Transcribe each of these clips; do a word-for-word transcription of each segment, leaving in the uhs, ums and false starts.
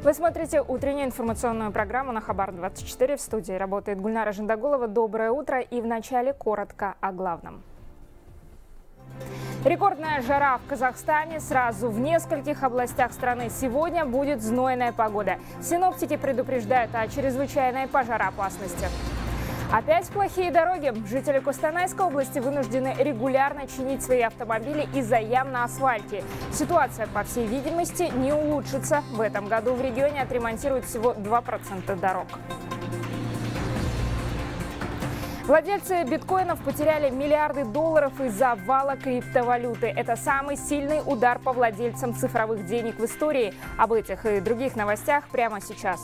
Вы смотрите утреннюю информационную программу на Хабар двадцать четыре. В студии работает Гульнара Жандагулова. Доброе утро, и в начале коротко о главном. Рекордная жара в Казахстане. Сразу в нескольких областях страны сегодня будет знойная погода. Синоптики предупреждают о чрезвычайной пожароопасности. Опять плохие дороги. Жители Костанайской области вынуждены регулярно чинить свои автомобили из-за ям на асфальте. Ситуация, по всей видимости, не улучшится. В этом году в регионе отремонтируют всего два процента дорог. Владельцы биткоинов потеряли миллиарды долларов из-за вала криптовалюты. Это самый сильный удар по владельцам цифровых денег в истории. Об этих и других новостях прямо сейчас.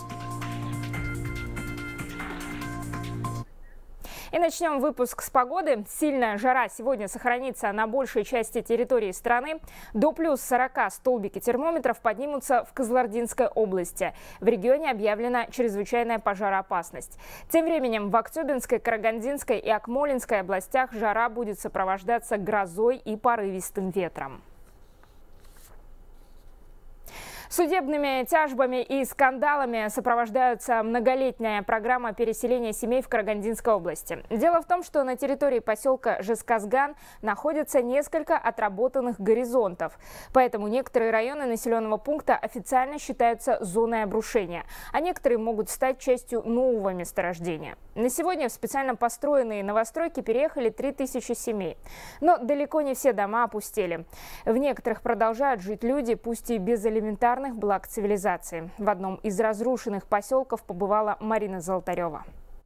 И начнем выпуск с погоды. Сильная жара сегодня сохранится на большей части территории страны. До плюс сорока столбики термометров поднимутся в Кызылординской области. В регионе объявлена чрезвычайная пожароопасность. Тем временем в Актюбинской, Карагандинской и Акмолинской областях жара будет сопровождаться грозой и порывистым ветром. Судебными тяжбами и скандалами сопровождается многолетняя программа переселения семей в Карагандинской области. Дело в том, что на территории поселка Жезказган находится несколько отработанных горизонтов. Поэтому некоторые районы населенного пункта официально считаются зоной обрушения, а некоторые могут стать частью нового месторождения. На сегодня в специально построенные новостройки переехали три тысячи семей. Но далеко не все дома опустели. В некоторых продолжают жить люди, пусть и без элементарных благ цивилизации. В одном из разрушенных поселков побывала Марина Золотарева.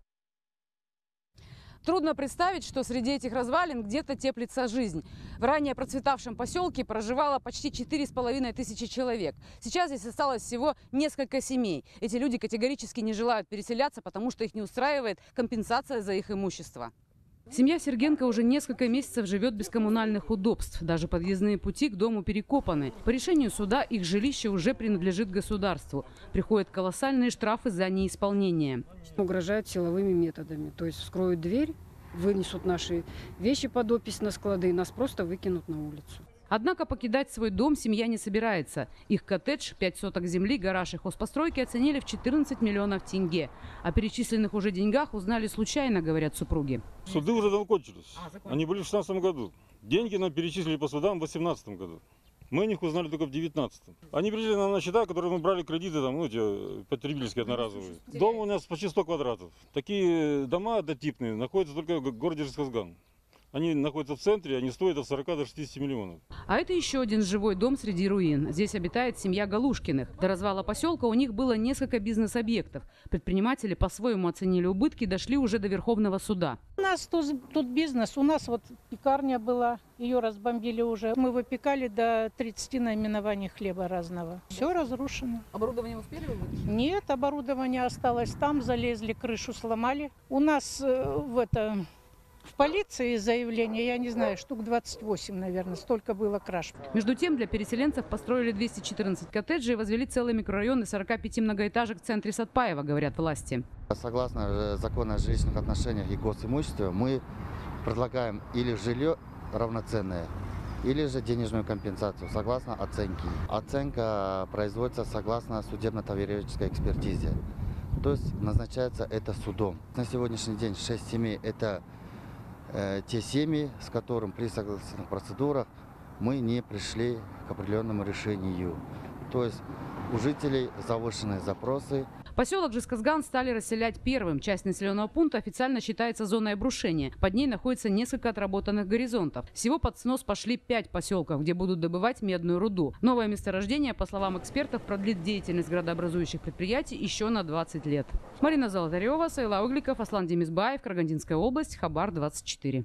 Трудно представить, что среди этих развалин где-то теплится жизнь. В ранее процветавшем поселке проживало почти четыре с половиной тысячи человек. Сейчас здесь осталось всего несколько семей. Эти люди категорически не желают переселяться, потому что их не устраивает компенсация за их имущество. Семья Сергенко уже несколько месяцев живет без коммунальных удобств. Даже подъездные пути к дому перекопаны. По решению суда их жилище уже принадлежит государству. Приходят колоссальные штрафы за неисполнение. Угрожают силовыми методами. То есть вскроют дверь, вынесут наши вещи под опись на склады и нас просто выкинут на улицу. Однако покидать свой дом семья не собирается. Их коттедж, пять соток земли, гараж и хозпостройки оценили в четырнадцать миллионов тенге. О перечисленных уже деньгах узнали случайно, говорят супруги. Суды уже давно кончились. Они были в шестнадцатом году. Деньги нам перечислили по судам в восемнадцатом году. Мы о них узнали только в девятнадцатом. Они пришли нам на счета, которые мы брали кредиты, там, ну, эти потребительские одноразовые. Дом у нас почти сто квадратов. Такие дома однотипные находятся только в городе Жезказган. Они находятся в центре, они стоят от сорока до шестидесяти миллионов. А это еще один живой дом среди руин. Здесь обитает семья Галушкиных. До развала поселка у них было несколько бизнес-объектов. Предприниматели по-своему оценили убытки, дошли уже до Верховного суда. У нас тут, тут бизнес. У нас вот пекарня была, ее разбомбили уже. Мы выпекали до тридцати наименований хлеба разного. Все разрушено. Оборудование успели выводить? Нет, оборудование осталось там, залезли, крышу сломали. У нас э, в это... В полиции заявление, я не знаю, штук двадцать восемь, наверное, столько было краж. Между тем, для переселенцев построили двести четырнадцать коттеджей и возвели целый микрорайон из сорока пяти многоэтажек в центре Сатпаева, говорят власти. Согласно закону о жилищных отношениях и госимуществе, мы предлагаем или жилье равноценное, или же денежную компенсацию, согласно оценке. Оценка производится согласно судебно-товарищеской экспертизе. То есть назначается это судом. На сегодняшний день шесть семей – это те семьи, с которыми при согласных процедурах мы не пришли к определенному решению. То есть у жителей завышенные запросы. Поселок Жезказган стали расселять первым. Часть населенного пункта официально считается зоной обрушения. Под ней находится несколько отработанных горизонтов. Всего под снос пошли пять поселков, где будут добывать медную руду. Новое месторождение, по словам экспертов, продлит деятельность градообразующих предприятий еще на двадцать лет. Марина Золотарева, Сайла Угликов, Аслан Демисбаев, Карагандинская область, Хабар двадцать четыре.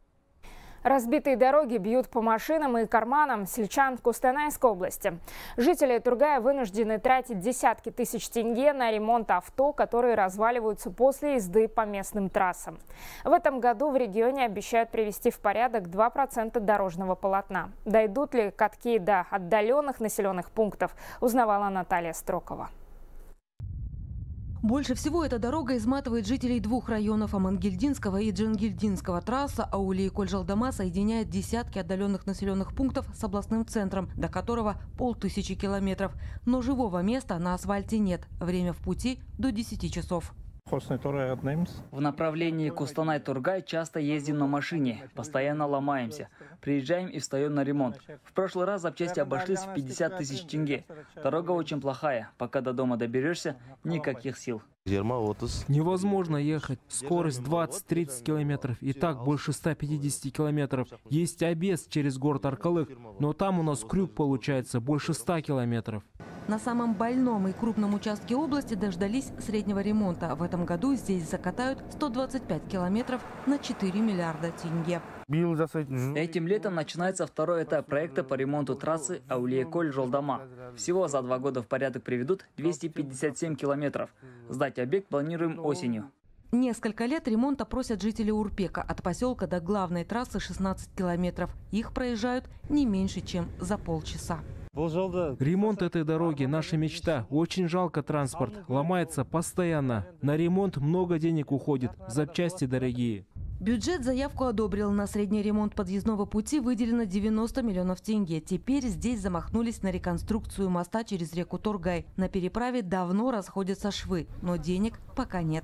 Разбитые дороги бьют по машинам и карманам сельчан в Костанайской области. Жители Тургая вынуждены тратить десятки тысяч тенге на ремонт авто, которые разваливаются после езды по местным трассам. В этом году в регионе обещают привести в порядок два процента дорожного полотна. Дойдут ли катки до отдаленных населенных пунктов, узнавала Наталья Строкова. Больше всего эта дорога изматывает жителей двух районов Амангельдинского и Джангельдинского. Трасса Аулиеколь-Жалдама соединяет десятки отдаленных населенных пунктов с областным центром, до которого полтысячи километров. Но живого места на асфальте нет. Время в пути до десяти часов. В направлении Кустанай-Тургай часто ездим на машине, постоянно ломаемся. Приезжаем и встаем на ремонт. В прошлый раз запчасти обошлись в пятьдесят тысяч тенге. Дорога очень плохая. Пока до дома доберешься, никаких сил. Невозможно ехать. Скорость двадцать-тридцать километров. И так больше ста пятидесяти километров. Есть объезд через город Аркалык, но там у нас крюк получается больше ста километров. На самом больном и крупном участке области дождались среднего ремонта. В этом году здесь закатают сто двадцать пять километров на четыре миллиарда тенге. Этим летом начинается второй этап проекта по ремонту трассы Аулиеколь-Жалдама. Всего за два года в порядок приведут двести пятьдесят семь километров. Сдать объект планируем осенью. Несколько лет ремонта просят жители Урпека. От поселка до главной трассы шестнадцать километров. Их проезжают не меньше, чем за полчаса. Ремонт этой дороги – наша мечта. Очень жалко транспорт. Ломается постоянно. На ремонт много денег уходит. Запчасти дорогие. Бюджет заявку одобрил. На средний ремонт подъездного пути выделено девяносто миллионов тенге. Теперь здесь замахнулись на реконструкцию моста через реку Тургай. На переправе давно расходятся швы, но денег пока нет.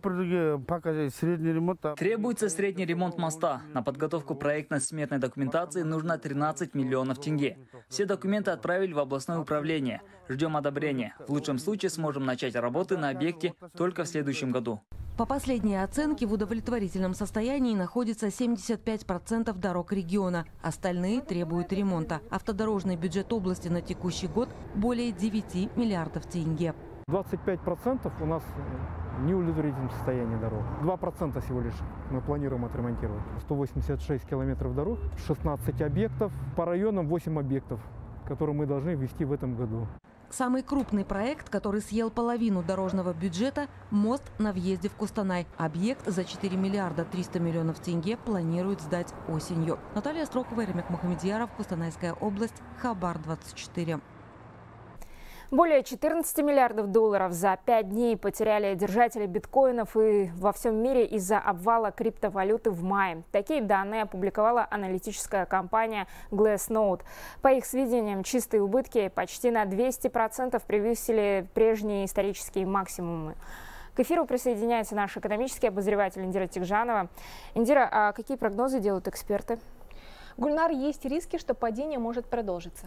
Требуется средний ремонт моста. На подготовку проектно-сметной документации нужно тринадцать миллионов тенге. Все документы отправили в областное управление. Ждем одобрения. В лучшем случае сможем начать работы на объекте только в следующем году. По последней оценке, в удовлетворительном состоянии находится семьдесят пять процентов дорог региона. Остальные требуют ремонта. Автодорожный бюджет области на текущий год более девяти миллиардов тенге. двадцать пять процентов у нас в неудовлетворительном состоянии дорог. два процента всего лишь мы планируем отремонтировать. сто восемьдесят шесть километров дорог, шестнадцать объектов, по районам восемь объектов, которые мы должны ввести в этом году. Самый крупный проект, который съел половину дорожного бюджета – мост на въезде в Кустанай. Объект за четыре миллиарда триста миллионов тенге планируют сдать осенью. Наталья Строкова, Ремик Мухамедьяров, Кустанайская область, Хабар двадцать четыре. Более четырнадцати миллиардов долларов за пять дней потеряли держатели биткоинов и во всем мире из-за обвала криптовалюты в мае. Такие данные опубликовала аналитическая компания Glassnode. По их сведениям, чистые убытки почти на двести процентов превысили прежние исторические максимумы. К эфиру присоединяется наш экономический обозреватель Индира Тикжанова. Индира, а какие прогнозы делают эксперты? Гульнар, есть риски, что падение может продолжиться.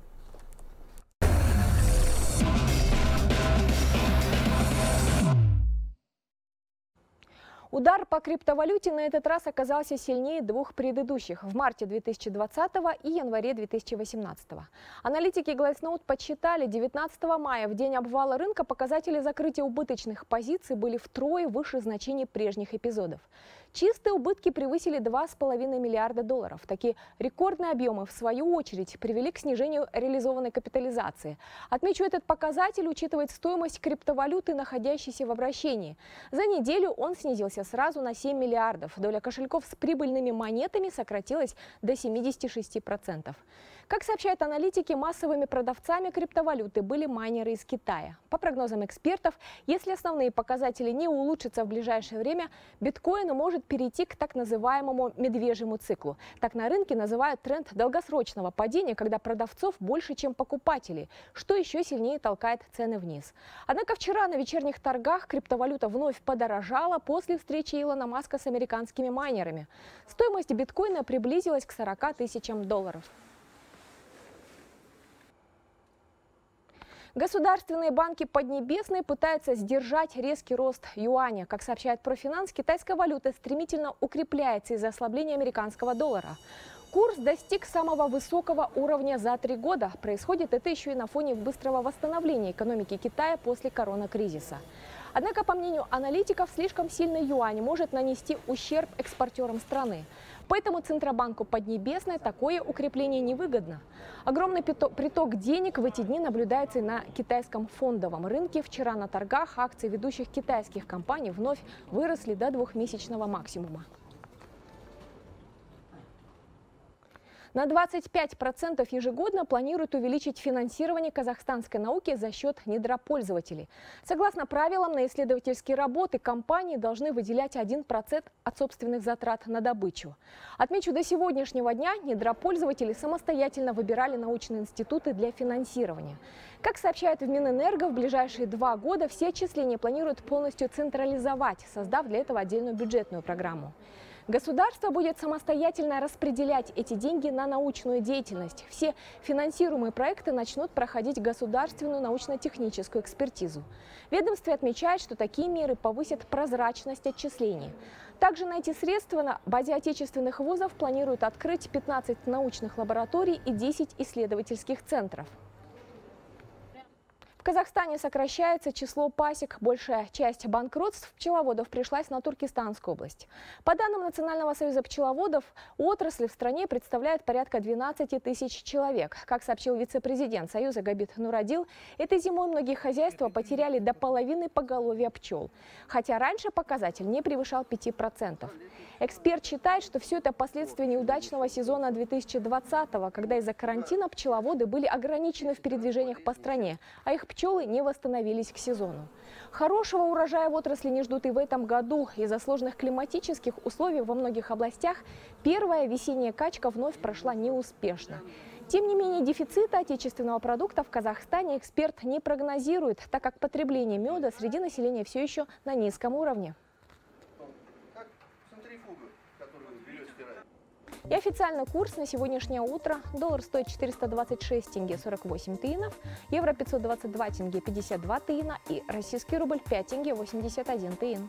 Удар по криптовалюте на этот раз оказался сильнее двух предыдущих – в марте две тысячи двадцатого и январе две тысячи восемнадцатого. Аналитики Glassnode подсчитали, девятнадцатого мая, в день обвала рынка, показатели закрытия убыточных позиций были втрое выше значений прежних эпизодов. Чистые убытки превысили два с половиной миллиарда долларов. Такие рекордные объемы, в свою очередь, привели к снижению реализованной капитализации. Отмечу, этот показатель учитывает стоимость криптовалюты, находящейся в обращении. За неделю он снизился сразу на семь миллиардов. Доля кошельков с прибыльными монетами сократилась до семидесяти шести процентов. Как сообщают аналитики, массовыми продавцами криптовалюты были майнеры из Китая. По прогнозам экспертов, если основные показатели не улучшатся в ближайшее время, биткоин может перейти к так называемому медвежьему циклу. Так на рынке называют тренд долгосрочного падения, когда продавцов больше, чем покупателей, что еще сильнее толкает цены вниз. Однако вчера на вечерних торгах криптовалюта вновь подорожала после встречи Илона Маска с американскими майнерами. Стоимость биткоина приблизилась к сорока тысячам долларов. Государственные банки Поднебесной пытаются сдержать резкий рост юаня. Как сообщает Профинанс, китайская валюта стремительно укрепляется из-за ослабления американского доллара. Курс достиг самого высокого уровня за три года. Происходит это еще и на фоне быстрого восстановления экономики Китая после коронакризиса. Однако, по мнению аналитиков, слишком сильный юань может нанести ущерб экспортерам страны. Поэтому Центробанку Поднебесной такое укрепление невыгодно. Огромный приток денег в эти дни наблюдается и на китайском фондовом рынке. Вчера на торгах акции ведущих китайских компаний вновь выросли до двухмесячного максимума. На двадцать пять процентов ежегодно планируют увеличить финансирование казахстанской науки за счет недропользователей. Согласно правилам, на исследовательские работы компании должны выделять один процент от собственных затрат на добычу. Отмечу, до сегодняшнего дня недропользователи самостоятельно выбирали научные институты для финансирования. Как сообщают в Минэнерго, в ближайшие два года все отчисления планируют полностью централизовать, создав для этого отдельную бюджетную программу. Государство будет самостоятельно распределять эти деньги на научную деятельность. Все финансируемые проекты начнут проходить государственную научно-техническую экспертизу. Ведомство отмечает, что такие меры повысят прозрачность отчислений. Также на эти средства на базе отечественных вузов планируют открыть пятнадцать научных лабораторий и десять исследовательских центров. В Казахстане сокращается число пасек. Большая часть банкротств пчеловодов пришлась на Туркестанскую область. По данным Национального союза пчеловодов, отрасль в стране представляет порядка двенадцати тысяч человек. Как сообщил вице-президент Союза Габит Нурадил, этой зимой многие хозяйства потеряли до половины поголовья пчел. Хотя раньше показатель не превышал пяти процентов. Эксперт считает, что все это последствия неудачного сезона две тысячи двадцатого, когда из-за карантина пчеловоды были ограничены в передвижениях по стране, а их пчелы не восстановились к сезону. Хорошего урожая в отрасли не ждут и в этом году. Из-за сложных климатических условий во многих областях первая весенняя качка вновь прошла неуспешно. Тем не менее, дефицита отечественного продукта в Казахстане эксперт не прогнозирует, так как потребление меда среди населения все еще на низком уровне. И официальный курс на сегодняшнее утро. Доллар стоит четыреста двадцать шесть тенге сорок восемь тиынов, евро пятьсот двадцать два тенге пятьдесят два тиына и российский рубль пять тенге восемьдесят один тиын.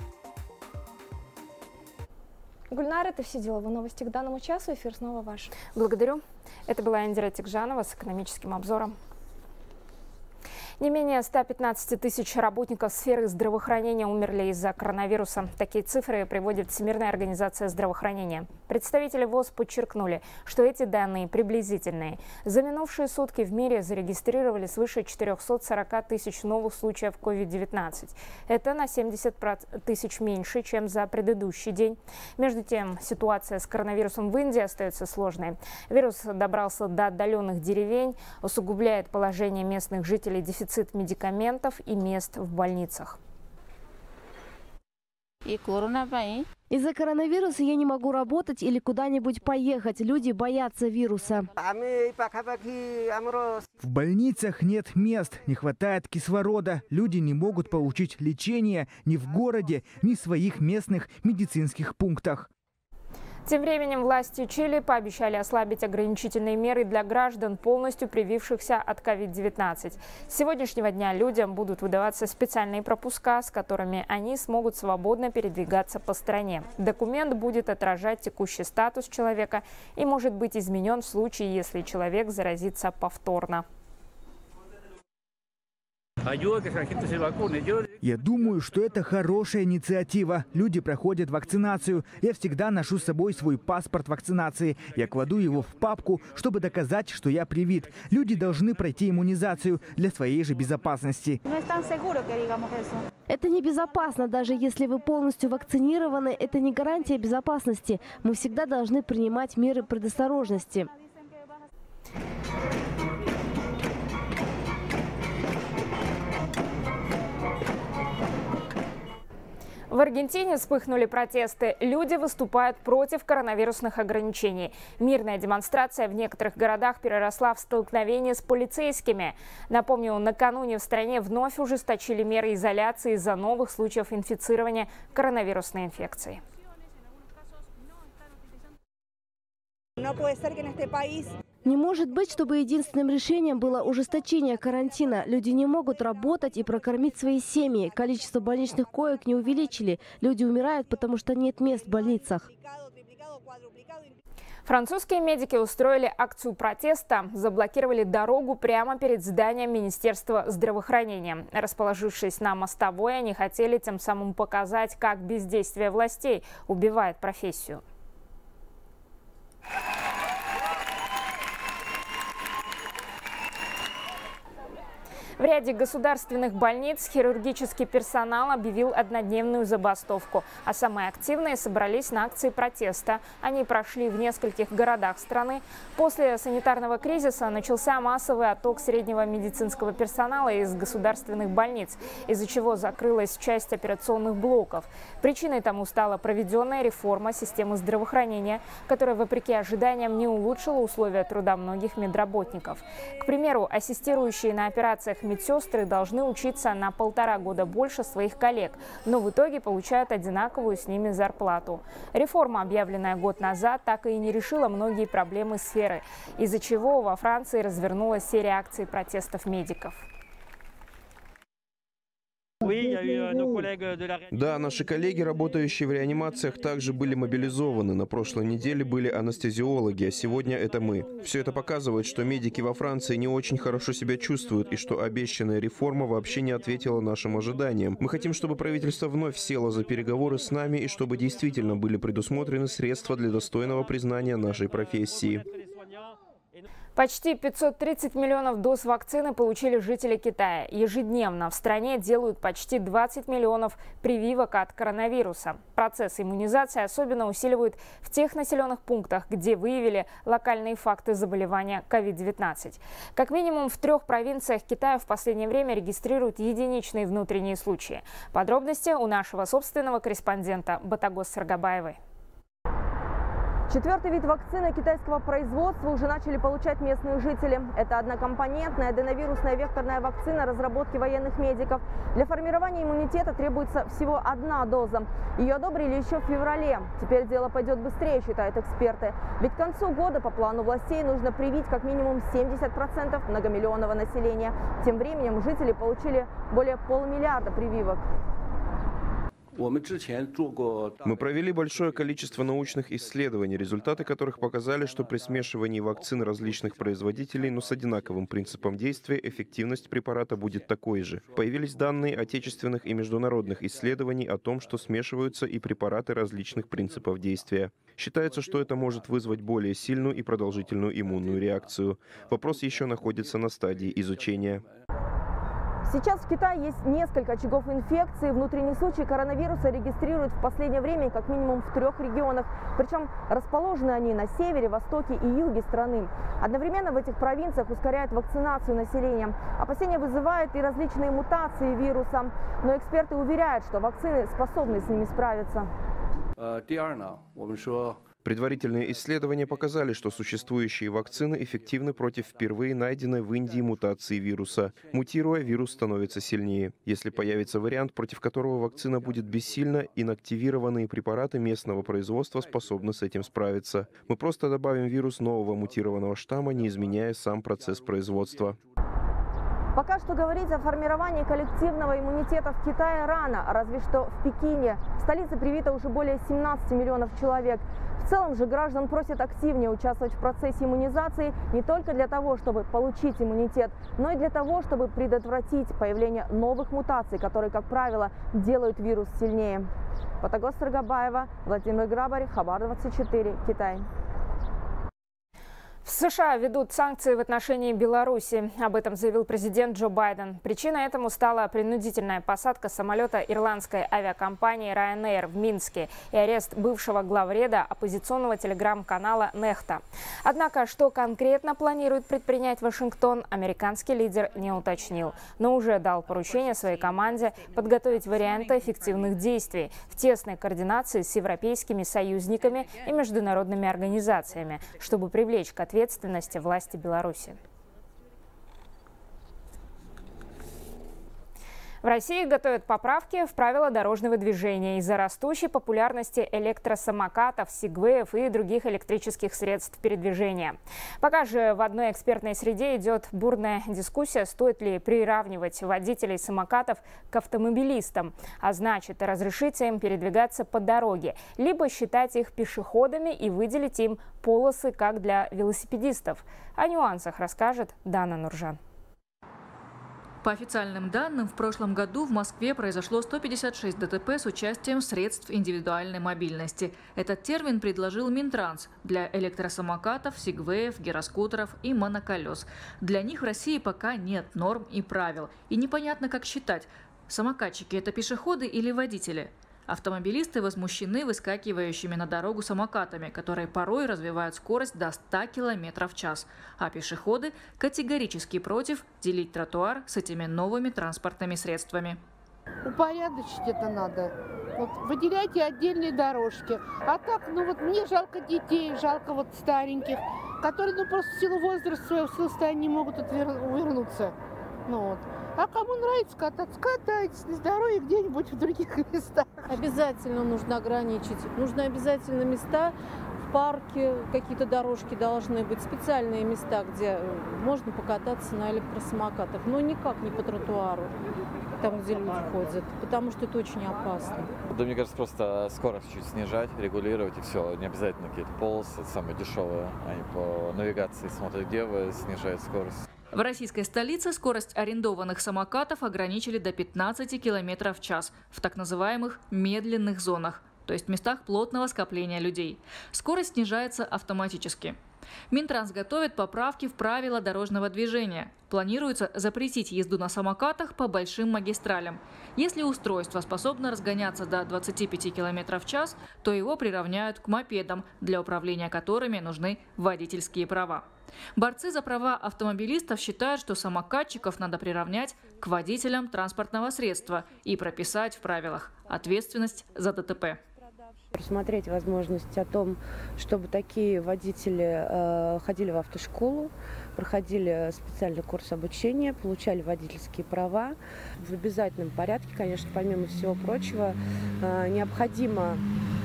Гульнар, это все деловые новости к данному часу. Эфир снова ваш. Благодарю. Это была Индира Тикжанова с экономическим обзором. Не менее ста пятнадцати тысяч работников сферы здравоохранения умерли из-за коронавируса. Такие цифры приводит Всемирная организация здравоохранения. Представители ВОЗ подчеркнули, что эти данные приблизительные. За минувшие сутки в мире зарегистрировали свыше четырёхсот сорока тысяч новых случаев ковид девятнадцать. Это на семьдесят тысяч меньше, чем за предыдущий день. Между тем, ситуация с коронавирусом в Индии остается сложной. Вирус добрался до отдаленных деревень, усугубляет положение местных жителей дефицит медикаментов и мест в больницах. Из-за коронавируса я не могу работать или куда-нибудь поехать. Люди боятся вируса. В больницах нет мест, не хватает кислорода. Люди не могут получить лечение ни в городе, ни в своих местных медицинских пунктах. Тем временем власти Чили пообещали ослабить ограничительные меры для граждан, полностью привившихся от ковид девятнадцать. С сегодняшнего дня людям будут выдаваться специальные пропуска, с которыми они смогут свободно передвигаться по стране. Документ будет отражать текущий статус человека и может быть изменен в случае, если человек заразится повторно. Я думаю, что это хорошая инициатива. Люди проходят вакцинацию. Я всегда ношу с собой свой паспорт вакцинации. Я кладу его в папку, чтобы доказать, что я привит. Люди должны пройти иммунизацию для своей же безопасности. Это небезопасно, даже если вы полностью вакцинированы. Это не гарантия безопасности. Мы всегда должны принимать меры предосторожности. В Аргентине вспыхнули протесты. Люди выступают против коронавирусных ограничений. Мирная демонстрация в некоторых городах переросла в столкновение с полицейскими. Напомню, накануне в стране вновь ужесточили меры изоляции из-за новых случаев инфицирования коронавирусной инфекцией. Не может быть, чтобы единственным решением было ужесточение карантина. Люди не могут работать и прокормить свои семьи. Количество больничных коек не увеличили. Люди умирают, потому что нет мест в больницах. Французские медики устроили акцию протеста, заблокировали дорогу прямо перед зданием Министерства здравоохранения. Расположившись на мостовой, они хотели тем самым показать, как бездействие властей убивает профессию. В ряде государственных больниц хирургический персонал объявил однодневную забастовку, а самые активные собрались на акции протеста. Они прошли в нескольких городах страны. После санитарного кризиса начался массовый отток среднего медицинского персонала из государственных больниц, из-за чего закрылась часть операционных блоков. Причиной тому стала проведенная реформа системы здравоохранения, которая, вопреки ожиданиям, не улучшила условия труда многих медработников. К примеру, ассистирующие на операциях медсестры должны учиться на полтора года больше своих коллег, но в итоге получают одинаковую с ними зарплату. Реформа, объявленная год назад, так и не решила многие проблемы сферы, из-за чего во Франции развернулась серия акций протестов медиков. Да, наши коллеги, работающие в реанимациях, также были мобилизованы. На прошлой неделе были анестезиологи, а сегодня это мы. Все это показывает, что медики во Франции не очень хорошо себя чувствуют и что обещанная реформа вообще не ответила нашим ожиданиям. Мы хотим, чтобы правительство вновь село за переговоры с нами и чтобы действительно были предусмотрены средства для достойного признания нашей профессии. Почти пятьсот тридцать миллионов доз вакцины получили жители Китая. Ежедневно в стране делают почти двадцать миллионов прививок от коронавируса. Процесс иммунизации особенно усиливают в тех населенных пунктах, где выявили локальные факты заболевания ковид девятнадцать. Как минимум в трех провинциях Китая в последнее время регистрируют единичные внутренние случаи. Подробности у нашего собственного корреспондента Батагос Саргабаевой. Четвертый вид вакцины китайского производства уже начали получать местные жители. Это однокомпонентная аденовирусная векторная вакцина разработки военных медиков. Для формирования иммунитета требуется всего одна доза. Ее одобрили еще в феврале. Теперь дело пойдет быстрее, считают эксперты. Ведь к концу года по плану властей нужно привить как минимум семьдесят процентов многомиллионного населения. Тем временем жители получили более полумиллиарда прививок. Мы провели большое количество научных исследований, результаты которых показали, что при смешивании вакцин различных производителей, но с одинаковым принципом действия, эффективность препарата будет такой же. Появились данные отечественных и международных исследований о том, что смешиваются и препараты различных принципов действия. Считается, что это может вызвать более сильную и продолжительную иммунную реакцию. Вопрос еще находится на стадии изучения. Сейчас в Китае есть несколько очагов инфекции. Внутренние случаи коронавируса регистрируют в последнее время как минимум в трех регионах. Причем расположены они на севере, востоке и юге страны. Одновременно в этих провинциях ускоряют вакцинацию населения. Опасения вызывают и различные мутации вируса. Но эксперты уверяют, что вакцины способны с ними справиться. Предварительные исследования показали, что существующие вакцины эффективны против впервые найденной в Индии мутации вируса. Мутируя, вирус становится сильнее. Если появится вариант, против которого вакцина будет бессильна, инактивированные препараты местного производства способны с этим справиться. Мы просто добавим вирус нового мутированного штамма, не изменяя сам процесс производства. Пока что говорить о формировании коллективного иммунитета в Китае рано, разве что в Пекине. В столице привито уже более семнадцати миллионов человек. В целом же граждан просят активнее участвовать в процессе иммунизации не только для того, чтобы получить иммунитет, но и для того, чтобы предотвратить появление новых мутаций, которые, как правило, делают вирус сильнее. Батагос Саргабаева, Владимир Грабарь, Хабар двадцать четыре, Китай. В США ведут санкции в отношении Беларуси. Об этом заявил президент Джо Байден. Причиной этому стала принудительная посадка самолета ирландской авиакомпании Ryanair в Минске и арест бывшего главреда оппозиционного телеграм-канала Нехта. Однако, что конкретно планирует предпринять Вашингтон, американский лидер не уточнил, но уже дал поручение своей команде подготовить варианты эффективных действий в тесной координации с европейскими союзниками и международными организациями, чтобы привлечь к ответственности ответственности власти Беларуси. В России готовят поправки в правила дорожного движения из-за растущей популярности электросамокатов, сегвеев и других электрических средств передвижения. Пока же в одной экспертной среде идет бурная дискуссия, стоит ли приравнивать водителей самокатов к автомобилистам, а значит разрешить им передвигаться по дороге, либо считать их пешеходами и выделить им полосы, как для велосипедистов. О нюансах расскажет Дана Нуржан. По официальным данным, в прошлом году в Москве произошло сто пятьдесят шесть ДТП с участием средств индивидуальной мобильности. Этот термин предложил Минтранс для электросамокатов, сегвеев, гироскутеров и моноколес. Для них в России пока нет норм и правил. И непонятно, как считать, самокатчики – это пешеходы или водители. Автомобилисты возмущены выскакивающими на дорогу самокатами, которые порой развивают скорость до ста километров в час. А пешеходы категорически против делить тротуар с этими новыми транспортными средствами. Упорядочить это надо. Вот выделяйте отдельные дорожки. А так, ну вот мне жалко детей, жалко вот стареньких, которые ну просто в силу возраста своего состояния не могут увернуться. Ну, вот. А кому нравится кататься, катайтесь на здоровье где-нибудь в других местах. Обязательно нужно ограничить. Нужны обязательно места в парке, какие-то дорожки должны быть, специальные места, где можно покататься на электросамокатах, но никак не по тротуару, там, где люди ходят, потому что это очень опасно. Да, мне кажется, просто скорость чуть снижать, регулировать и все. Не обязательно какие-то полосы, это самое дешевое. Они по навигации смотрят, где вы, снижают скорость. В российской столице скорость арендованных самокатов ограничили до пятнадцати километров в час в так называемых медленных зонах, то есть местах плотного скопления людей. Скорость снижается автоматически. Минтранс готовит поправки в правила дорожного движения. Планируется запретить езду на самокатах по большим магистралям. Если устройство способно разгоняться до двадцати пяти километров в час, то его приравняют к мопедам, для управления которыми нужны водительские права. Борцы за права автомобилистов считают, что самокатчиков надо приравнять к водителям транспортного средства и прописать в правилах ответственность за ДТП. Рассмотреть возможность о том, чтобы такие водители э, ходили в автошколу, проходили специальный курс обучения, получали водительские права. В обязательном порядке, конечно, помимо всего прочего, э, необходимо,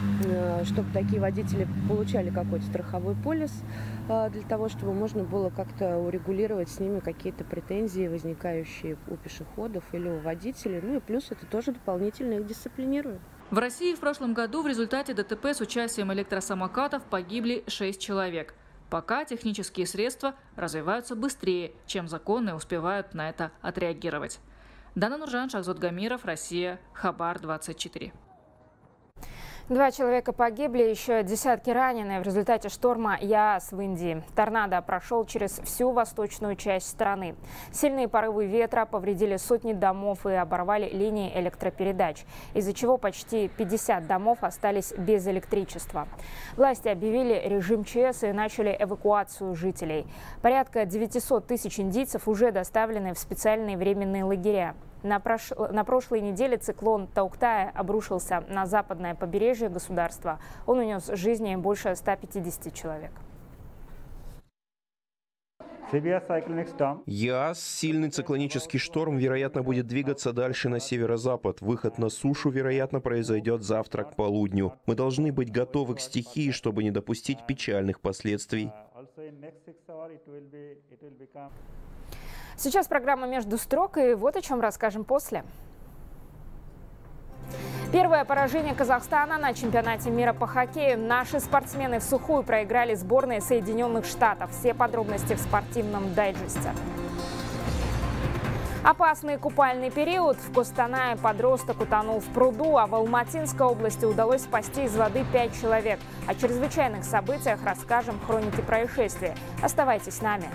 э, чтобы такие водители получали какой-то страховой полис, э, для того, чтобы можно было как-то урегулировать с ними какие-то претензии, возникающие у пешеходов или у водителей. Ну и плюс это тоже дополнительно их дисциплинирует. В России в прошлом году в результате ДТП с участием электросамокатов погибли шесть человек. Пока технические средства развиваются быстрее, чем законы успевают на это отреагировать. Дана Нуржан, Шахзод Гамиров, Россия, Хабар двадцать четыре. Два человека погибли, еще десятки ранены в результате шторма Яас в Индии. Торнадо прошел через всю восточную часть страны. Сильные порывы ветра повредили сотни домов и оборвали линии электропередач, из-за чего почти пятьдесят домов остались без электричества. Власти объявили режим ЧС и начали эвакуацию жителей. Порядка девятисот тысяч индийцев уже доставлены в специальные временные лагеря. На, прош... на прошлой неделе циклон Тауктая обрушился на западное побережье государства. Он унес жизни больше ста пятидесяти человек. Яас, сильный циклонический шторм, вероятно, будет двигаться дальше на северо-запад. Выход на сушу, вероятно, произойдет завтра к полудню. Мы должны быть готовы к стихии, чтобы не допустить печальных последствий. Сейчас программа «Между строк», и вот о чем расскажем после. Первое поражение Казахстана на чемпионате мира по хоккею. Наши спортсмены в сухую проиграли сборной Соединенных Штатов. Все подробности в спортивном дайджесте. Опасный купальный период. В Костанае подросток утонул в пруду, а в Алматинской области удалось спасти из воды пять человек. О чрезвычайных событиях расскажем в хронике происшествия. Оставайтесь с нами.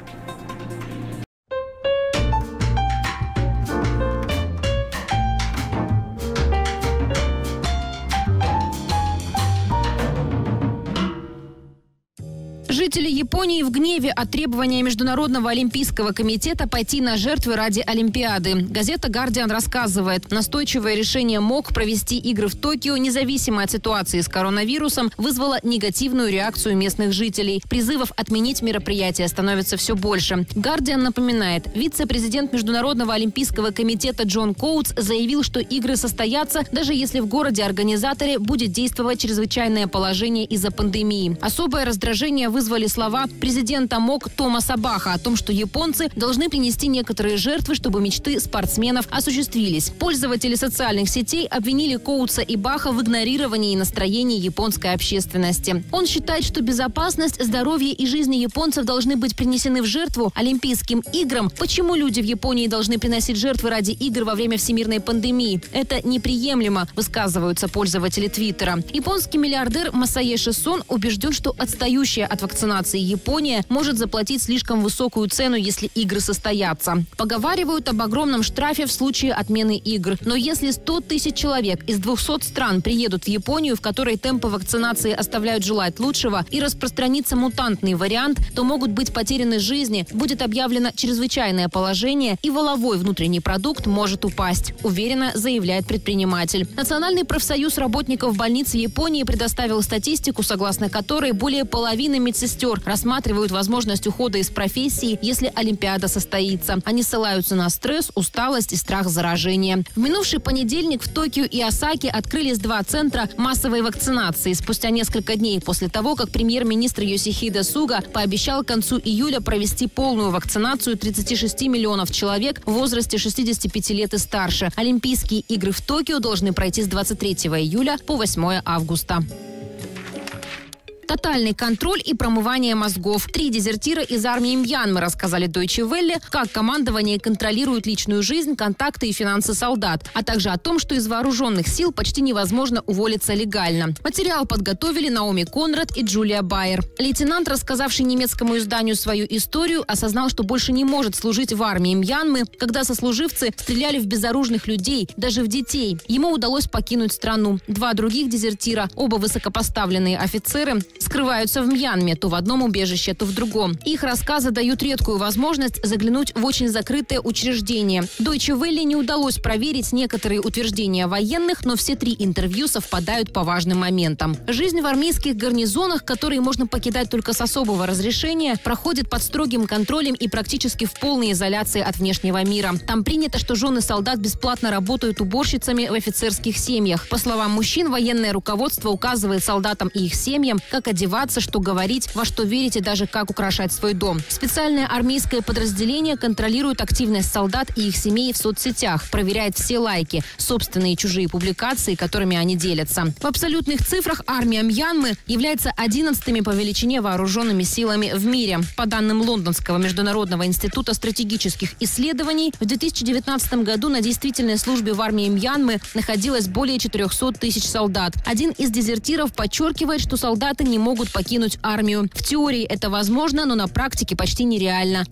Жители Японии в гневе от требования Международного олимпийского комитета пойти на жертвы ради Олимпиады. Газета «Гардиан» рассказывает, настойчивое решение МОК провести игры в Токио, независимо от ситуации с коронавирусом, вызвало негативную реакцию местных жителей. Призывов отменить мероприятие становится все больше. «Гардиан» напоминает, вице-президент Международного олимпийского комитета Джон Коутс заявил, что игры состоятся, даже если в городе-организаторе будет действовать чрезвычайное положение из-за пандемии. Особое раздражение вызвало вызвали слова президента МОК Томаса Баха о том, что японцы должны принести некоторые жертвы, чтобы мечты спортсменов осуществились. Пользователи социальных сетей обвинили Коутса и Баха в игнорировании настроений японской общественности. Он считает, что безопасность, здоровье и жизни японцев должны быть принесены в жертву Олимпийским играм. Почему люди в Японии должны приносить жертвы ради игр во время всемирной пандемии? Это неприемлемо, высказываются пользователи Твиттера. Японский миллиардер Масаеши Сон убежден, что отстающая от вакцинации Япония может заплатить слишком высокую цену, если игры состоятся. Поговаривают об огромном штрафе в случае отмены игр. Но если сто тысяч человек из двухсот стран приедут в Японию, в которой темпы вакцинации оставляют желать лучшего, и распространится мутантный вариант, то могут быть потеряны жизни, будет объявлено чрезвычайное положение, и валовой внутренний продукт может упасть, уверенно заявляет предприниматель. Национальный профсоюз работников больниц в Японии предоставил статистику, согласно которой более половины медсестер рассматривают возможность ухода из профессии, если Олимпиада состоится. Они ссылаются на стресс, усталость и страх заражения. В минувший понедельник в Токио и Осаке открылись два центра массовой вакцинации спустя несколько дней после того, как премьер-министр Йосихиде Суга пообещал к концу июля провести полную вакцинацию тридцати шести миллионов человек в возрасте шестидесяти пяти лет и старше. Олимпийские игры в Токио должны пройти с двадцать третьего июля по восьмое августа. Тотальный контроль и промывание мозгов. Три дезертира из армии Мьянмы рассказали Deutsche Welle, как командование контролирует личную жизнь, контакты и финансы солдат, а также о том, что из вооруженных сил почти невозможно уволиться легально. Материал подготовили Наоми Конрад и Джулия Байер. Лейтенант, рассказавший немецкому изданию свою историю, осознал, что больше не может служить в армии Мьянмы, когда сослуживцы стреляли в безоружных людей, даже в детей. Ему удалось покинуть страну. Два других дезертира, оба высокопоставленные офицеры, скрываются в Мьянме, то в одном убежище, то в другом. Их рассказы дают редкую возможность заглянуть в очень закрытое учреждение. Deutsche Welle не удалось проверить некоторые утверждения военных, но все три интервью совпадают по важным моментам. Жизнь в армейских гарнизонах, которые можно покидать только с особого разрешения, проходит под строгим контролем и практически в полной изоляции от внешнего мира. Там принято, что жены солдат бесплатно работают уборщицами в офицерских семьях. По словам мужчин, военное руководство указывает солдатам и их семьям, как одеваться, что говорить, во что верить и даже как украшать свой дом. Специальное армейское подразделение контролирует активность солдат и их семей в соцсетях, проверяет все лайки, собственные и чужие публикации, которыми они делятся. В абсолютных цифрах армия Мьянмы является одиннадцатыми по величине вооруженными силами в мире. По данным Лондонского международного института стратегических исследований, в две тысячи девятнадцатом году на действительной службе в армии Мьянмы находилось более четырехсот тысяч солдат. Один из дезертиров подчеркивает, что солдаты не могут покинуть армию. В теории это возможно, но на практике почти нереально.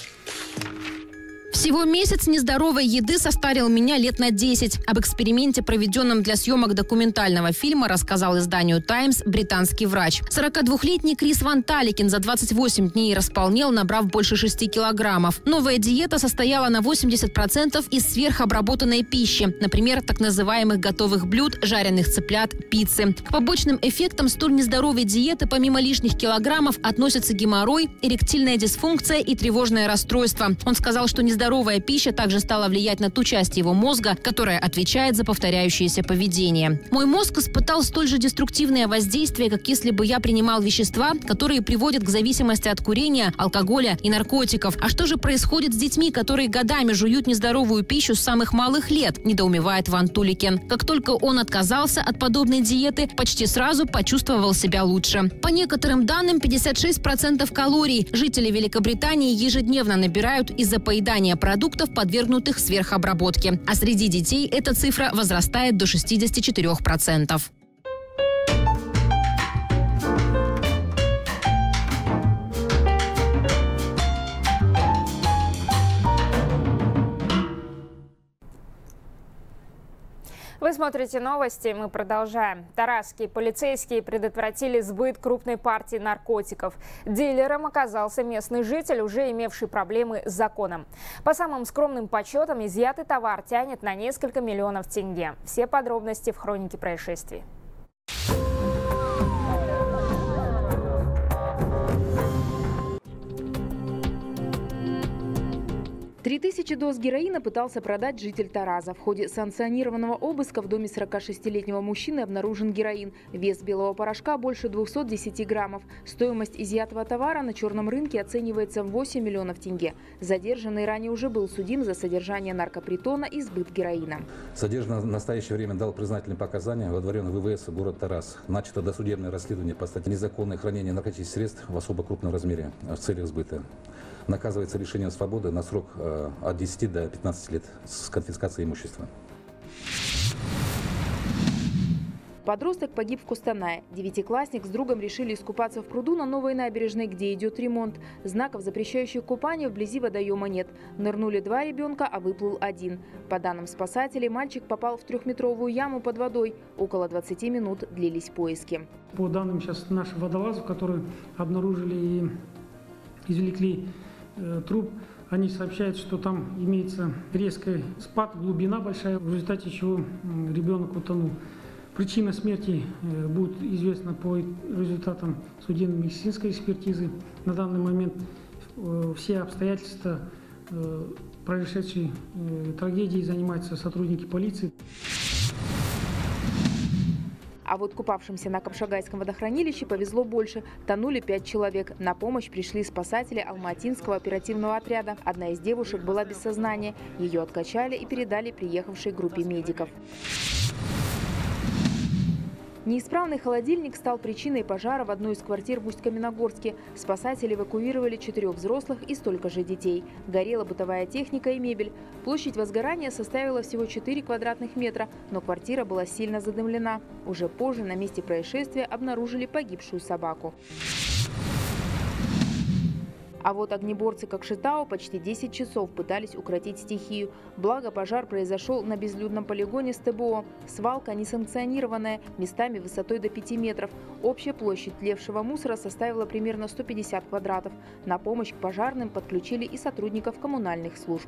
Всего месяц нездоровой еды состарил меня лет на десять. Об эксперименте, проведенном для съемок документального фильма, рассказал изданию «Таймс» британский врач. сорокадвухлетний Крис Ван Таликен за двадцать восемь дней располнел, набрав больше шести килограммов. Новая диета состояла на восемьдесят процентов из сверхобработанной пищи, например, так называемых готовых блюд, жареных цыплят, пиццы. К побочным эффектам столь нездоровой диеты помимо лишних килограммов относятся геморрой, эректильная дисфункция и тревожное расстройство. Он сказал, что нездоровая Здоровая пища также стала влиять на ту часть его мозга, которая отвечает за повторяющееся поведение. Мой мозг испытал столь же деструктивное воздействие, как если бы я принимал вещества, которые приводят к зависимости от курения, алкоголя и наркотиков. А что же происходит с детьми, которые годами жуют нездоровую пищу с самых малых лет, недоумевает Ван Таликен. Как только он отказался от подобной диеты, почти сразу почувствовал себя лучше. По некоторым данным, пятьдесят шесть процентов калорий жители Великобритании ежедневно набирают из-за поедания продуктов, подвергнутых сверхобработке. А среди детей эта цифра возрастает до шестидесяти четырёх процентов. Вы смотрите новости, мы продолжаем. Тарасские полицейские предотвратили сбыт крупной партии наркотиков. Дилером оказался местный житель, уже имевший проблемы с законом. По самым скромным подсчетам, изъятый товар тянет на несколько миллионов тенге. Все подробности в хронике происшествий. Три тысячи доз героина пытался продать житель Тараза. В ходе санкционированного обыска в доме сорокашестилетнего мужчины обнаружен героин. Вес белого порошка больше двухсот десяти граммов. Стоимость изъятого товара на черном рынке оценивается в восемь миллионов тенге. Задержанный ранее уже был судим за содержание наркопритона и сбыт героина. Задержанный в настоящее время дал признательные показания во дворе ВВС город Тараз. Начато досудебное расследование по статье «Незаконное хранение наркотических средств в особо крупном размере в целях сбыта». Наказывается лишением свободы на срок от десяти до пятнадцати лет с конфискацией имущества. Подросток погиб в Кустанае. Девятиклассник с другом решили искупаться в пруду на новой набережной, где идет ремонт. Знаков, запрещающих купание, вблизи водоема нет. Нырнули два ребенка, а выплыл один. По данным спасателей, мальчик попал в трехметровую яму под водой. Около двадцати минут длились поиски. По данным сейчас наших водолазов, которые обнаружили и извлекли э, труп, они сообщают, что там имеется резкий спад, глубина большая, в результате чего ребенок утонул. Причина смерти будет известна по результатам судебно-медицинской экспертизы. На данный момент все обстоятельства произошедшей трагедии занимаются сотрудники полиции. А вот купавшимся на Капшагайском водохранилище повезло больше. Тонули пять человек. На помощь пришли спасатели Алма-Атинского оперативного отряда. Одна из девушек была без сознания. Ее откачали и передали приехавшей группе медиков. Неисправный холодильник стал причиной пожара в одной из квартир в Усть-Каменогорске. Спасатели эвакуировали четырех взрослых и столько же детей. Горела бытовая техника и мебель. Площадь возгорания составила всего четыре квадратных метра, но квартира была сильно задымлена. Уже позже на месте происшествия обнаружили погибшую собаку. А вот огнеборцы Кокшетау почти десять часов пытались укротить стихию. Благо, пожар произошел на безлюдном полигоне с ТБО. Свалка несанкционированная, местами высотой до пяти метров. Общая площадь тлевшего мусора составила примерно сто пятьдесят квадратов. На помощь к пожарным подключили и сотрудников коммунальных служб.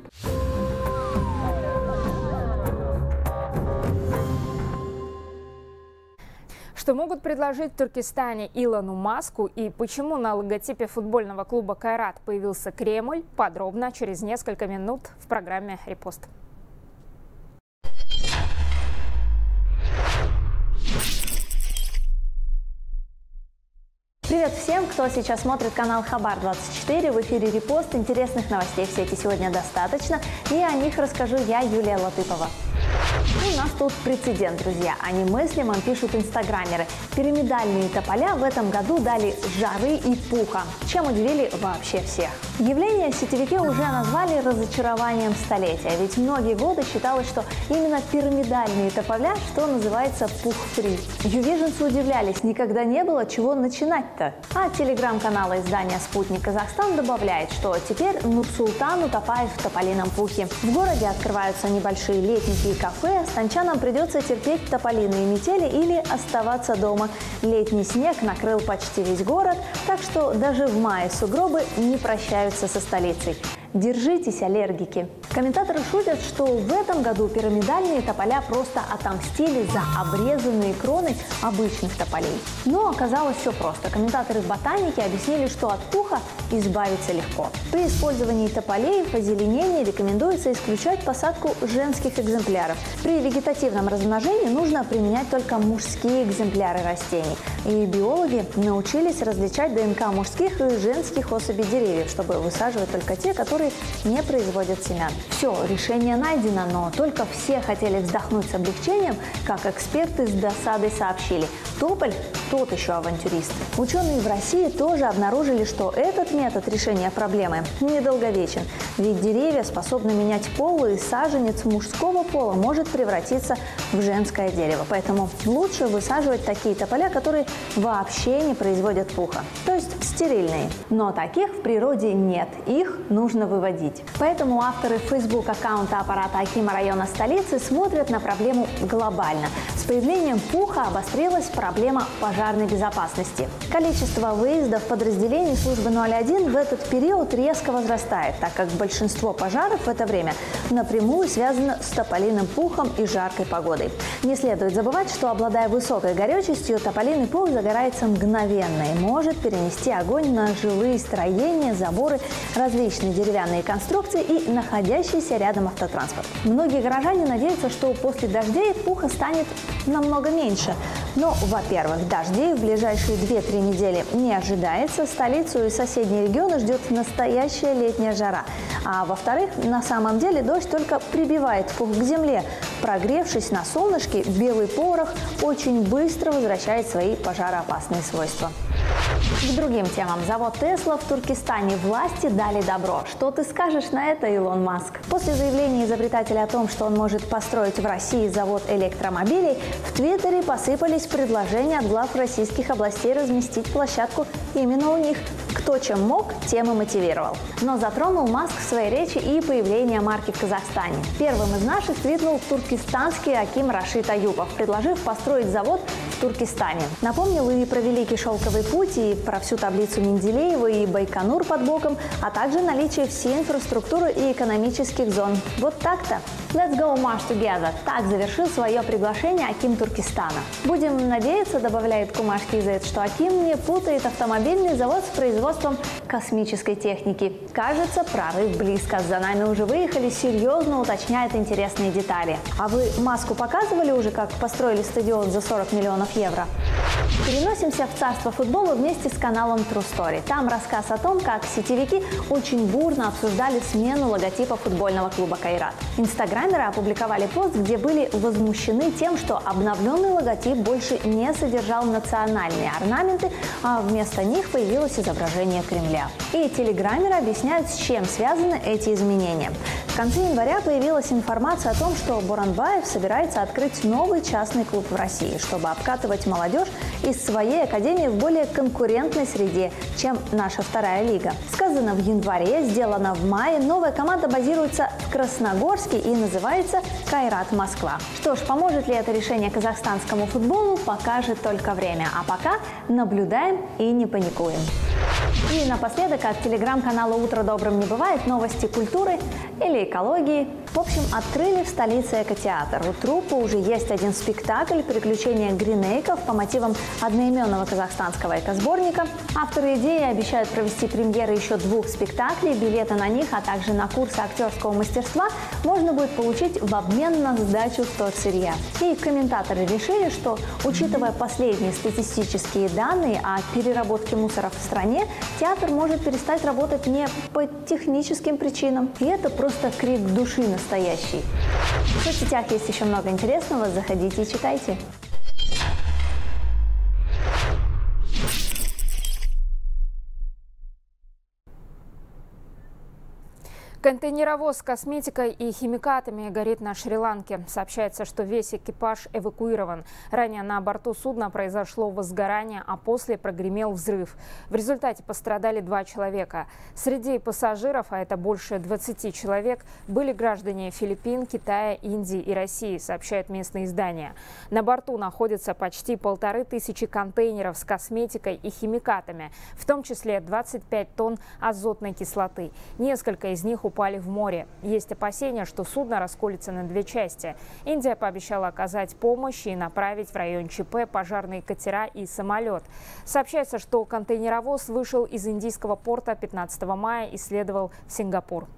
Что могут предложить в Туркестане Илону Маску и почему на логотипе футбольного клуба «Кайрат» появился Кремль, подробно через несколько минут в программе «Репост». Привет всем, кто сейчас смотрит канал Хабар двадцать четыре. В эфире «Репост». Интересных новостей в сети сегодня достаточно. И о них расскажу я, Юлия Латыпова. У нас тут прецедент, друзья. О немыслимом пишут инстаграмеры. Пирамидальные тополя в этом году дали жары и пуха, чем удивили вообще всех. Явление сетевики уже назвали разочарованием столетия, ведь многие годы считалось, что именно пирамидальные тополя, что называется, пух-фри. Ювиженцы удивлялись, никогда не было чего начинать-то. А телеграм-канал издания «Спутник Казахстан» добавляет, что теперь Нурсултан утопает в тополином пухе. В городе открываются небольшие летники и кафе, станчанам придется терпеть тополиные метели или оставаться дома. Летний снег накрыл почти весь город, так что даже в мае сугробы не прощаются со столицей. Держитесь, аллергики! Комментаторы шутят, что в этом году пирамидальные тополя просто отомстили за обрезанные кроны обычных тополей. Но оказалось все просто. Комментаторы ботаники объяснили, что от пуха избавиться легко. При использовании тополей в озеленении рекомендуется исключать посадку женских экземпляров. При вегетативном размножении нужно применять только мужские экземпляры растений. И биологи научились различать ДНК мужских и женских особей деревьев, чтобы высаживать только те, которые не производят семян. Все, решение найдено, но только все хотели вздохнуть с облегчением, как эксперты с досадой сообщили. Тополь – тот еще авантюрист. Ученые в России тоже обнаружили, что этот метод решения проблемы недолговечен. Ведь деревья способны менять пол, и саженец мужского пола может превратиться в женское дерево. Поэтому лучше высаживать такие тополя, которые вообще не производят пуха, то есть стерильные. Но таких в природе нет, их нужно выводить. Поэтому авторы Facebook-аккаунта аппарата Акима района столицы смотрят на проблему глобально. С С появлением пуха обострилась проблема пожарной безопасности. Количество выездов подразделений службы ноль один в этот период резко возрастает, так как большинство пожаров в это время напрямую связано с тополиным пухом и жаркой погодой. Не следует забывать, что, обладая высокой горючестью, тополиный пух загорается мгновенно и может перенести огонь на жилые строения, заборы, различные деревянные конструкции и находящийся рядом автотранспорт. Многие горожане надеются, что после дождей пуха станет намного меньше. Но, во-первых, дождей в ближайшие две-три недели не ожидается. Столицу и соседние регионы ждет настоящая летняя жара. А во-вторых, на самом деле дождь только прибивает пух к земле. Прогревшись на солнышке, белый порох очень быстро возвращает свои пожароопасные свойства. К другим темам. Завод Tesla в Туркестане власти дали добро. Что ты скажешь на это, Илон Маск? После заявления изобретателя о том, что он может построить в России завод электромобилей, в Твиттере посыпались предложения от глав российских областей разместить площадку именно у них. Кто чем мог, тем и мотивировал. Но затронул Маск в своей речи и появление марки в Казахстане. Первым из наших твитнул туркестанский Аким Рашид Аюпов, предложив построить завод в Туркестане. Напомнил и про Великий Шелковый путь, и про всю таблицу Менделеева, и Байконур под боком, а также наличие всей инфраструктуры и экономических зон. Вот так-то. Let's go Mars together. Так завершил свое приглашение Аким Туркестана. Будем надеяться, добавляет Кумаш Кизет, что Аким не путает автомобильный завод с производством космической техники. Кажется, прорыв близко. За нами уже выехали, серьезно уточняет интересные детали. А вы Маску показывали уже, как построили стадион за сорок миллионов евро? Переносимся в царство футбола вместе с каналом True Story. Там рассказ о том, как сетевики очень бурно обсуждали смену логотипа футбольного клуба «Кайрат». Инстаграмеры опубликовали пост, где были возмущены тем, что обновленный логотип больше не содержал национальные орнаменты, а вместо них появилось изображение Кремля. И телеграммеры объясняют, с чем связаны эти изменения. В конце января появилась информация о том, что Боранбаев собирается открыть новый частный клуб в России, чтобы обкатывать молодежь из своей академии в более конкурентной среде, чем наша вторая лига. Сказано в январе, сделано в мае. Новая команда базируется в Красногорске и называется «Кайрат Москва». Что ж, поможет ли это решение казахстанскому футболу, покажет только время. А пока наблюдаем и не паникуем. И напоследок от телеграм-канала «Утро добрым не бывает» новости культуры или экологии. В общем, открыли в столице экотеатр. У труппы уже есть один спектакль «Приключения гринейков» по мотивам одноименного казахстанского экосборника. Авторы идеи обещают провести премьеры еще двух спектаклей. Билеты на них, а также на курсы актерского мастерства можно будет получить в обмен на сдачу вторсырья. И комментаторы решили, что, учитывая последние статистические данные о переработке мусора в стране, театр может перестать работать не по техническим причинам. И это просто крик души настоящий. В соцсетях есть еще много интересного. Заходите и читайте. Контейнеровоз с косметикой и химикатами горит на Шри-Ланке. Сообщается, что весь экипаж эвакуирован. Ранее на борту судна произошло возгорание, а после прогремел взрыв. В результате пострадали два человека. Среди пассажиров, а это больше двадцати человек, были граждане Филиппин, Китая, Индии и России, сообщают местные издания. На борту находится почти полторы тысячи контейнеров с косметикой и химикатами, в том числе двадцать пять тонн азотной кислоты. Несколько из них упали упали в море. Есть опасения, что судно расколется на две части. Индия пообещала оказать помощь и направить в район ЧП пожарные катера и самолет. Сообщается, что контейнеровоз вышел из индийского порта пятнадцатого мая и следовал в Сингапур.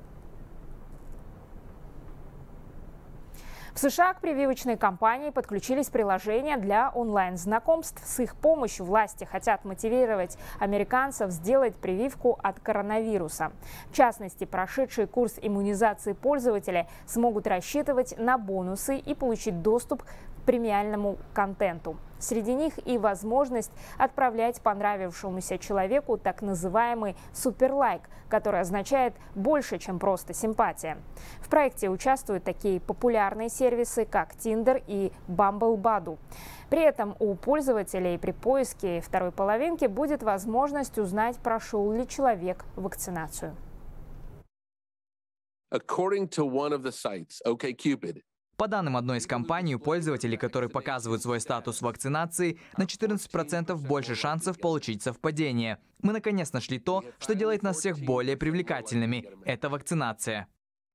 В США к прививочной кампании подключились приложения для онлайн-знакомств. С их помощью власти хотят мотивировать американцев сделать прививку от коронавируса. В частности, прошедшие курс иммунизации пользователи смогут рассчитывать на бонусы и получить доступ к премиальному контенту. Среди них и возможность отправлять понравившемуся человеку так называемый суперлайк, который означает больше, чем просто симпатия. В проекте участвуют такие популярные сервисы, как Tinder и Bumble Badoo. При этом у пользователей при поиске второй половинки будет возможность узнать, прошел ли человек вакцинацию. According to one of the sites, OkCupid, По данным одной из компаний, у пользователей, которые показывают свой статус вакцинации, на четырнадцать процентов больше шансов получить совпадение. Мы наконец нашли то, что делает нас всех более привлекательными. Это вакцинация.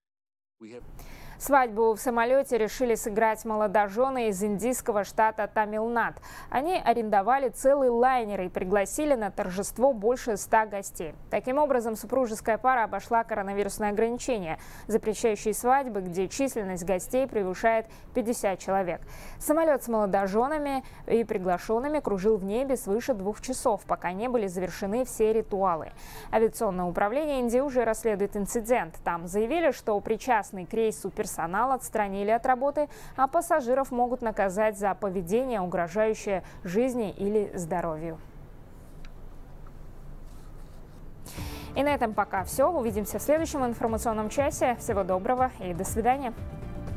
Свадьбу в самолете решили сыграть молодожены из индийского штата Тамилнад. Они арендовали целый лайнер и пригласили на торжество больше ста гостей. Таким образом, супружеская пара обошла коронавирусные ограничения, запрещающие свадьбы, где численность гостей превышает пятьдесят человек. Самолет с молодоженами и приглашенными кружил в небе свыше двух часов, пока не были завершены все ритуалы. Авиационное управление Индии уже расследует инцидент. Там заявили, что причастный к рейсу персонал Персонал отстранили от работы, а пассажиров могут наказать за поведение, угрожающее жизни или здоровью. И на этом пока все. Увидимся в следующем информационном часе. Всего доброго и до свидания.